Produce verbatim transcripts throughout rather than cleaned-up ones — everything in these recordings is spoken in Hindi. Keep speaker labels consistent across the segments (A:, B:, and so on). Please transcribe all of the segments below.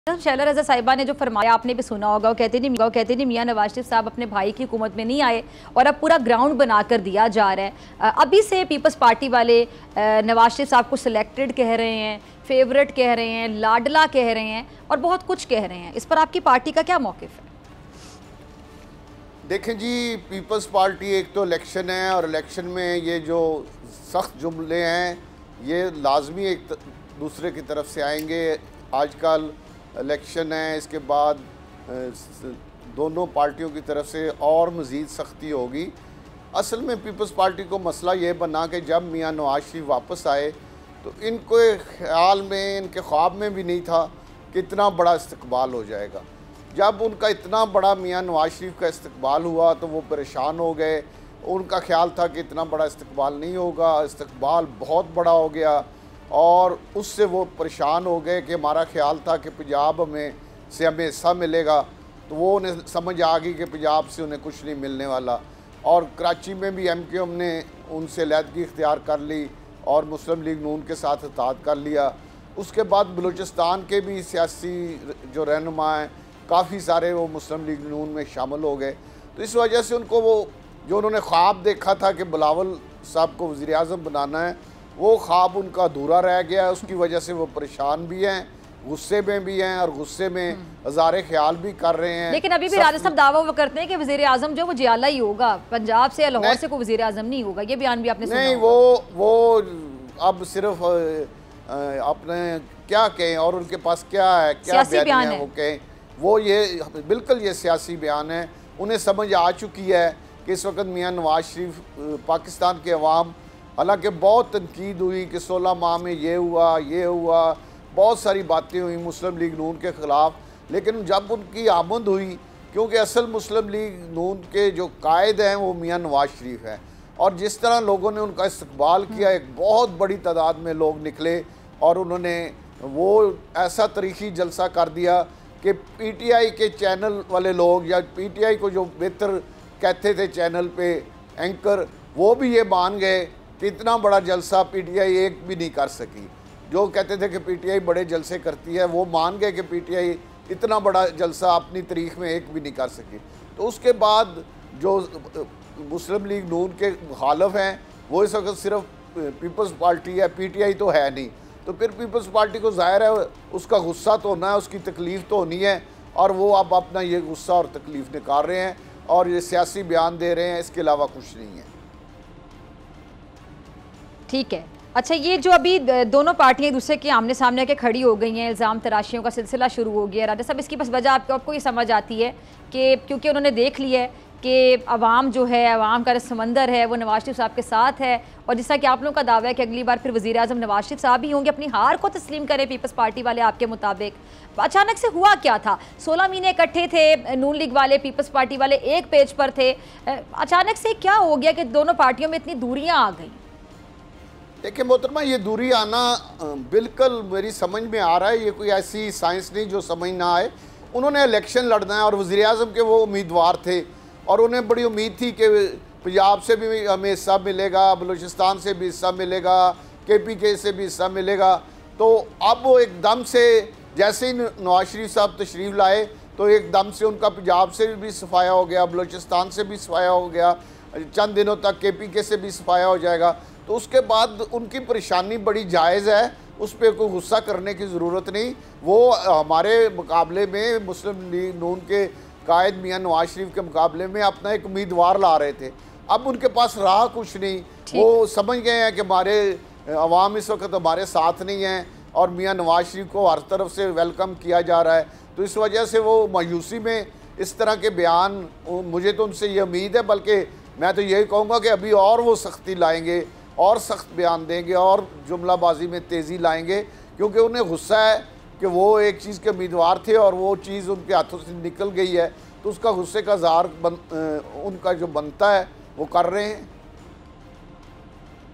A: शैला रज़ा साहिबा ने जो फरमाया आपने भी सुना होगा, वो कहते नहीं वो कहते नहीं मियां नवाज शरीफ साहब अपने भाई की हुकूमत में नहीं आए और अब पूरा ग्राउंड बनाकर दिया जा रहा है। अभी से पीपल्स पार्टी वाले नवाज शरीफ साहब को सिलेक्टेड कह रहे हैं, फेवरेट कह रहे हैं, लाडला कह रहे हैं और बहुत कुछ कह रहे हैं। इस पर आपकी पार्टी का क्या मौक़िफ़ है?
B: देखें जी, पीपल्स पार्टी एक तो इलेक्शन है और इलेक्शन में ये जो सख्त जुमले हैं ये लाजमी एक दूसरे की तरफ से आएंगे। आजकल इलेक्शन है, इसके बाद दोनों पार्टियों की तरफ से और मज़ीद सख्ती होगी। असल में पीपल्स पार्टी को मसला ये बना कि जब मियां नवाज शरीफ वापस आए तो इनको ख्याल में, इनके ख्वाब में भी नहीं था कि इतना बड़ा इस्तकबाल हो जाएगा। जब उनका इतना बड़ा मियां नवाज शरीफ का इस्तकबाल हुआ तो वो परेशान हो गए। उनका ख्याल था कि इतना बड़ा इस्तकबाल नहीं होगा, इस्तकबाल बहुत बड़ा हो गया और उससे वो परेशान हो गए कि हमारा ख्याल था कि पंजाब में से हमें हिस्सा मिलेगा, तो वो उन्हें समझ आ गई कि पंजाब से उन्हें कुछ नहीं मिलने वाला। और कराची में भी एम क्यू एम ने उनसे लैदगी इख्तियार कर ली और मुस्लिम लीग नून के साथ इत्तेहाद कर लिया। उसके बाद बलूचिस्तान के भी सियासी जो रहनुमा हैं काफ़ी सारे वो मुस्लिम लीग नून में शामिल हो गए। तो इस वजह से उनको वो जो उन्होंने ख्वाब देखा था कि बिलावल साहब को वज़ीर आज़म बनाना है, वो ख्वाब उनका अधूरा रह गया। उसकी वजह से वो परेशान भी हैं, गुस्से में भी हैं और गुस्से में हज़ारे ख्याल भी कर रहे हैं।
A: लेकिन अभी भी राजा साहब दावा वो करते हैं कि वज़ीर आज़म जो वो जियाला ही होगा, पंजाब से या लाहौर से कोई वज़ीर आज़म नहीं होगा। ये बयान भी आपने सुना?
B: नहीं, वो वो अब सिर्फ अपने क्या कहें और उनके पास क्या है, क्या बयान है वो कहें, वो ये बिल्कुल ये सियासी बयान है। उन्हें समझ आ चुकी है कि इस वक्त मियां नवाज शरीफ पाकिस्तान के अवाम, हालांकि बहुत तनकीद हुई कि सोलह माह में ये हुआ ये हुआ, बहुत सारी बातें हुई मुस्लिम लीग नून के ख़िलाफ़, लेकिन जब उनकी आमद हुई, क्योंकि असल मुस्लिम लीग नून के जो कायद हैं वो मियां नवाज शरीफ हैं, और जिस तरह लोगों ने उनका इस्तकबाल किया, एक बहुत बड़ी तादाद में लोग निकले और उन्होंने वो ऐसा तारीख़ी जलसा कर दिया कि पी टी आई के चैनल वाले लोग या पी टी आई को जो बेहतर कहते थे चैनल पे एंकर, वो भी ये मान गए कि इतना बड़ा जलसा पी टी आई एक भी नहीं कर सकी। जो कहते थे कि पी टी आई बड़े जलसे करती है, वो मान गए कि पी टी आई इतना बड़ा जलसा अपनी तारीख में एक भी नहीं कर सकी। तो उसके बाद जो मुस्लिम लीग नून के मुखालफ हैं वो इस वक्त सिर्फ पीपल्स पार्टी है, पी टी आई तो है नहीं। तो फिर पीपल्स पार्टी को ज़ाहिर है उसका गुस्सा तो होना है, उसकी तकलीफ़ तो होनी है, और वो अब अपना ये गुस्सा और तकलीफ़ निकाल रहे हैं और ये सियासी बयान दे रहे हैं, इसके अलावा कुछ नहीं है।
A: ठीक है, अच्छा, ये जो अभी दोनों पार्टियां एक दूसरे के आमने सामने के खड़ी हो गई हैं, इल्ज़ाम तराशियों का सिलसिला शुरू हो गया। राजा साहब, इसकी बस वजह आपको आपको ये समझ आती है कि क्योंकि उन्होंने देख लिया है कि अवाम जो है, अवाम का समंदर है वो नवाज शरीफ साहब के साथ है, और जैसा कि आप लोगों का दावा है कि अगली बार फिर वज़ीर आज़म नवाज शरीफ साहब ही होंगे, अपनी हार को तस्लीम करें पीपल्स पार्टी वाले आपके मुताबिक। अचानक से हुआ क्या था? सोलह महीने इकट्ठे थे, नून लीग वाले, पीपल्स पार्टी वाले एक पेज पर थे, अचानक से क्या हो गया कि दोनों पार्टियों में इतनी दूरियाँ आ गई?
B: देखिए मोहतरमा, ये दूरी आना बिल्कुल मेरी समझ में आ रहा है, ये कोई ऐसी साइंस नहीं जो समझ ना आए। उन्होंने इलेक्शन लड़ना है और वज़ीर आज़म के वो उम्मीदवार थे और उन्हें बड़ी उम्मीद थी कि पंजाब से भी हमें हिस्सा मिलेगा, बलूचिस्तान से भी हिस्सा मिलेगा, के पी के से भी हिस्सा मिलेगा। तो अब वो एकदम से जैसे ही नवाज शरीफ साहब तशरीफ़ लाए तो एकदम से उनका पंजाब से भी सफाया हो गया, बलूचिस्तान से भी सफाया हो गया, चंद दिनों तक के पी के से भी सफाया हो जाएगा। तो उसके बाद उनकी परेशानी बड़ी जायज़ है, उस पर कोई गुस्सा करने की ज़रूरत नहीं। वो हमारे मुकाबले में मुस्लिम लीग नून के कायद मियां नवाज शरीफ के मुकाबले में अपना एक उम्मीदवार ला रहे थे। अब उनके पास रहा कुछ नहीं, वो समझ गए हैं कि हमारे अवाम इस वक्त हमारे साथ नहीं हैं और मियां नवाज शरीफ को हर तरफ से वेलकम किया जा रहा है। तो इस वजह से वो मायूसी में इस तरह के बयान, मुझे तो उनसे ये उम्मीद है, बल्कि मैं तो यही कहूँगा कि अभी और वो सख्ती लाएंगे और सख्त बयान देंगे और जुमलाबाजी में तेज़ी लाएंगे, क्योंकि उन्हें गुस्सा है कि वो एक चीज़ के उम्मीदवार थे और वो चीज़ उनके हाथों से निकल गई है। तो उसका गुस्से का ज़ार बन, उनका जो बनता है वो कर रहे हैं।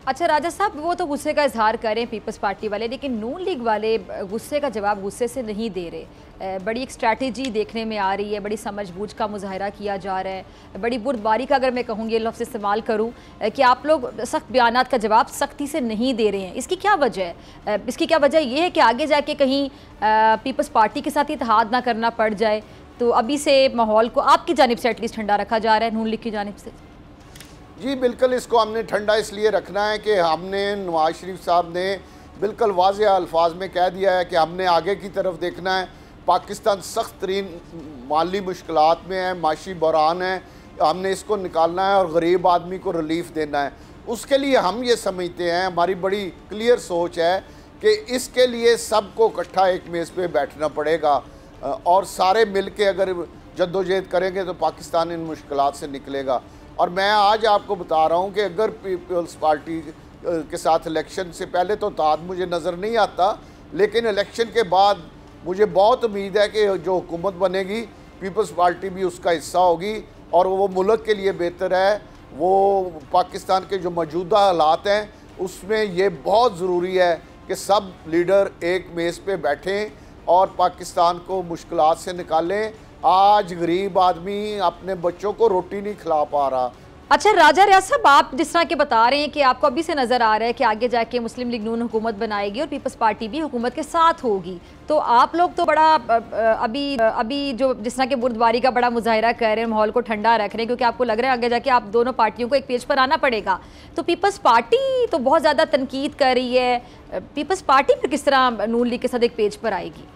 A: अच्छा राजा साहब, वो तो गुस्से का इजहार करें पीपल्स पार्टी वाले, लेकिन नून लीग वाले गुस्से का जवाब गुस्से से नहीं दे रहे। बड़ी एक स्ट्रैटेजी देखने में आ रही है, बड़ी समझबूझ का मुजाहरा किया जा रहा है, बड़ी बुर्दबारी का अगर मैं कहूँ ये लफ्ज़ इस्तेमाल करूँ कि आप लोग सख्त बयानात का जवाब सख्ती से नहीं दे रहे हैं। इसकी क्या वजह है? इसकी क्या वजह ये है कि आगे जाके कहीं पीपल्स पार्टी के साथ इत्तेहाद ना करना पड़ जाए? तो अभी से माहौल को आपकी जानिब से एटलीस्ट ठंडा रखा जा रहा है, नून लीग की जानिब से।
B: जी बिल्कुल, इसको हमने ठंडा इसलिए रखना है कि हमने नवाज शरीफ साहब ने बिल्कुल वाज़ेह अल्फाज में कह दिया है कि हमने आगे की तरफ देखना है। पाकिस्तान सख्त तरीन माली मुश्किलात में है, माशी बहरान है, हमने इसको निकालना है और गरीब आदमी को रिलीफ देना है। उसके लिए हम ये समझते हैं, हमारी बड़ी क्लियर सोच है कि इसके लिए सबको इकट्ठा एक मेज़ पे बैठना पड़ेगा और सारे मिल के अगर जद्दोजहद करेंगे तो पाकिस्तान इन मुश्किलात से निकलेगा। और मैं आज आपको बता रहा हूँ कि अगर पीपल्स पार्टी के साथ इलेक्शन से पहले तो ताद मुझे नज़र नहीं आता, लेकिन इलेक्शन के बाद मुझे बहुत उम्मीद है कि जो हुकूमत बनेगी पीपल्स पार्टी भी उसका हिस्सा होगी और वो मुल्क के लिए बेहतर है। वो पाकिस्तान के जो मौजूदा हालात हैं उसमें ये बहुत ज़रूरी है कि सब लीडर एक मेज़ पे बैठें और पाकिस्तान को मुश्किलात से निकालें। आज गरीब आदमी अपने बच्चों को रोटी नहीं खिला पा रहा।
A: अच्छा राजा रियाज साहब, आप जिस तरह के बता रहे हैं कि आपको अभी से नज़र आ रहा है कि आगे जाके मुस्लिम लीग नून हुकूमत बनाएगी और पीपल्स पार्टी भी हुकूमत के साथ होगी, तो आप लोग तो बड़ा अभी अभी जो जिस तरह के बुर्दबारी का बड़ा मुजाहरा कर रहे हैं, माहौल को ठंडा रख रहे हैं, क्योंकि आपको लग रहा है आगे जाके आप दोनों पार्टियों को एक पेज पर आना पड़ेगा। तो पीपल्स पार्टी तो बहुत ज़्यादा तनकीद कर रही है, पीपल्स पार्टी फिर किस तरह नून लीग के साथ एक पेज पर आएगी?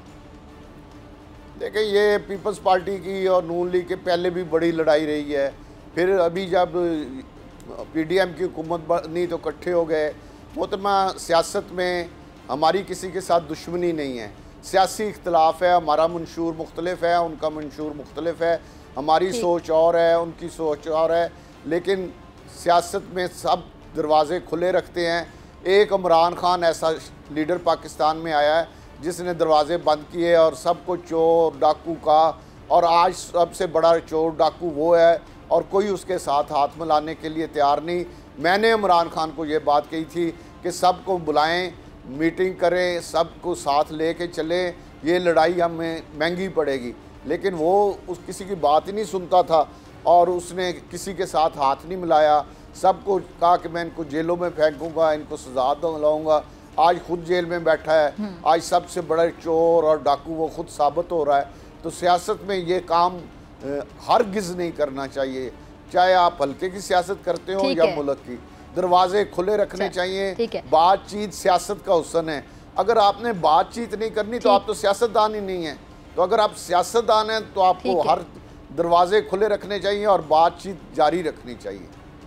B: देखिए, ये पीपल्स पार्टी की और नून लीग के पहले भी बड़ी लड़ाई रही है। फिर अभी जब पीडीएम की हुकूमत बनी तो इकट्ठे हो गए। मोहतरमा, सियासत में हमारी किसी के साथ दुश्मनी नहीं है, सियासी इख्तलाफ है, हमारा मंशूर मुख्तलिफ है, उनका मंशूर मुख्तलिफ है, हमारी सोच और है, उनकी सोच और है, लेकिन सियासत में सब दरवाज़े खुले रखते हैं। एक इमरान खान ऐसा लीडर पाकिस्तान में आया है जिसने दरवाजे बंद किए और सबको चोर डाकू का, और आज सबसे बड़ा चोर डाकू वो है और कोई उसके साथ हाथ मिलाने के लिए तैयार नहीं। मैंने इमरान खान को ये बात कही थी कि सबको बुलाएं, मीटिंग करें, सबको साथ ले कर चलें, ये लड़ाई हमें महंगी पड़ेगी, लेकिन वो उस किसी की बात ही नहीं सुनता था और उसने किसी के साथ हाथ नहीं मिलाया। सबको कहा कि मैं इनको जेलों में फेंकूँगा, इनको सजा दिलाऊँगा। आज खुद जेल में बैठा है, आज सबसे बड़ा चोर और डाकू वो खुद साबित हो रहा है। तो सियासत में ये काम हरगिज़ नहीं करना चाहिए, चाहे आप हल्के की सियासत करते हो या मुल्क की। दरवाजे खुले रखने चाहिए। बातचीत सियासत का हुस्न है। अगर आपने बातचीत नहीं करनी तो आप तो सियासतदान ही नहीं है। तो अगर आप सियासतदान हैं तो आपको हर दरवाजे खुले रखने चाहिए और बातचीत जारी रखनी चाहिए।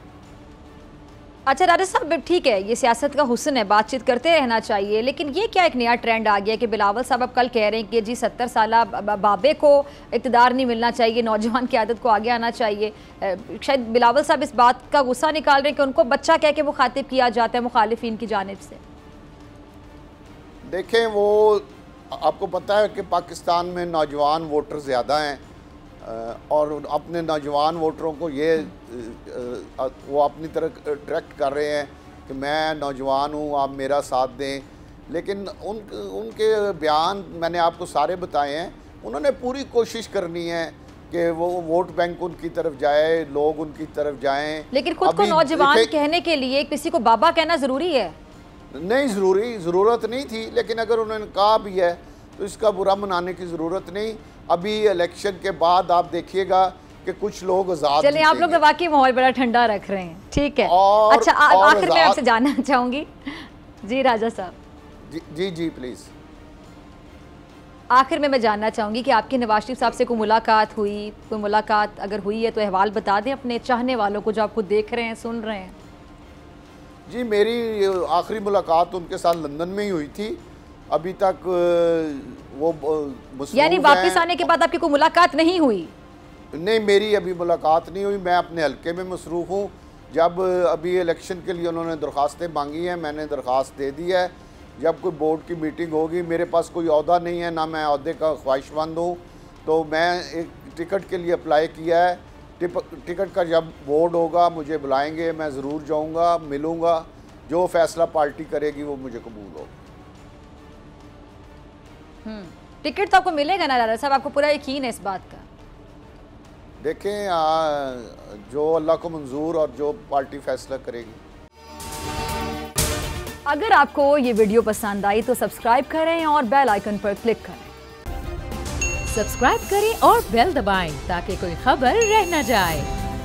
A: अच्छा राजा साहब, ठीक है, ये सियासत का हुस्न है, बातचीत करते रहना चाहिए, लेकिन ये क्या एक नया ट्रेंड आ गया कि बिलावल साहब अब कल कह रहे हैं कि जी सत्तर साल बाबे को इक़्तिदार नहीं मिलना चाहिए, नौजवान की आदत को आगे आना चाहिए। शायद बिलावल साहब इस बात का गुस्सा निकाल रहे हैं कि उनको बच्चा कह के मुखातिब किया जाता है मुखालिफिन की जानिब से।
B: देखें, वो आपको पता है कि पाकिस्तान में नौजवान वोटर ज़्यादा हैं और अपने नौजवान वोटरों को ये वो अपनी तरफ अट्रैक्ट कर रहे हैं कि मैं नौजवान हूँ, आप मेरा साथ दें। लेकिन उन उनके बयान मैंने आपको सारे बताए हैं। उन्होंने पूरी कोशिश करनी है कि वो वोट बैंक उनकी तरफ जाए, लोग उनकी तरफ जाएं।
A: लेकिन खुद को नौजवान कहने के लिए किसी को बाबा कहना ज़रूरी है? नहीं
B: ज़रूरी, ज़रूरत नहीं थी, लेकिन अगर उन्होंने कहा भी है तो इसका बुरा मनाने की ज़रूरत नहीं। अभी इलेक्शन के बाद आप देखिएगा कि कुछ लोग आजाद।
A: चलिए, आप लोग वाकई माहौल बड़ा ठंडा रख रहे हैं, ठीक है। और, अच्छा, आखिर में आपसे जानना चाहूंगी जी राजा साहब।
B: जी जी, जी प्लीज़।
A: आखिर में मैं जानना चाहूंगी कि आपकी नवाज शरीफ साहब से कोई मुलाकात हुई? कोई मुलाकात अगर हुई है तो अहवाल बता दें अपने चाहने वालों को जो आपको देख रहे हैं, सुन रहे हैं।
B: जी, मेरी आखिरी मुलाकात उनके साथ लंदन में ही हुई थी। अभी तक वो
A: यानी वापस आने के बाद आपकी कोई मुलाकात नहीं हुई?
B: नहीं, मेरी अभी मुलाकात नहीं हुई। मैं अपने हल्के में मसरूफ़ हूँ। जब अभी इलेक्शन के लिए उन्होंने दरख्वास्तें मांगी हैं, मैंने दरख्वास्त दे दी है। जब कोई बोर्ड की मीटिंग होगी, मेरे पास कोई अहदा नहीं है, ना मैं अहदे का ख्वाहिशमंद हूँ, तो मैं एक टिकट के लिए अप्लाई किया है। टिकट का जब बोर्ड होगा मुझे बुलाएंगे, मैं ज़रूर जाऊँगा, मिलूँगा। जो फैसला पार्टी करेगी वो मुझे कबूल हो।
A: टिकट तो आपको मिलेगा ना राजा साहब, आपको पूरा यकीन है इस बात का?
B: देखें आ, जो अल्लाह को मंजूर और जो पार्टी फैसला करेगी।
A: अगर आपको ये वीडियो पसंद आई तो सब्सक्राइब करें और बेल आइकन पर क्लिक करें।
C: सब्सक्राइब करें और बेल दबाएं ताकि कोई खबर रह न जाए।